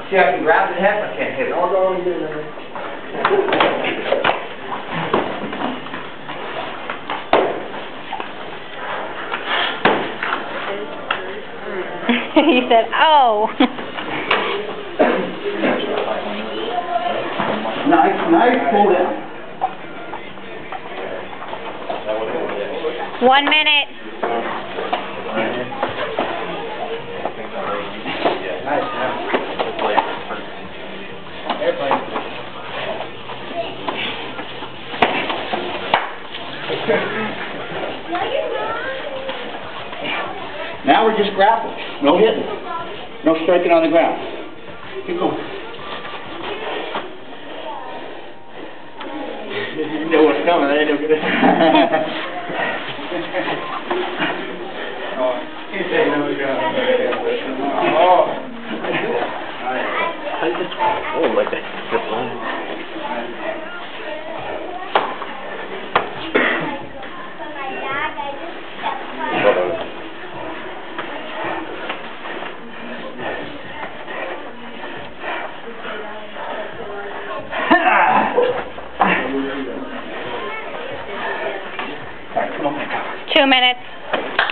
See, I can grab the head, but I can't hit it. I'll go and get it. He said, oh. Nice, pull down. 1 minute. Now we're just grappling. No hitting. No striking on the ground. Keep going. You know what's coming. I didn't know it. He said no, we got Oh, like that. Zip line. All right, come on. 2 minutes.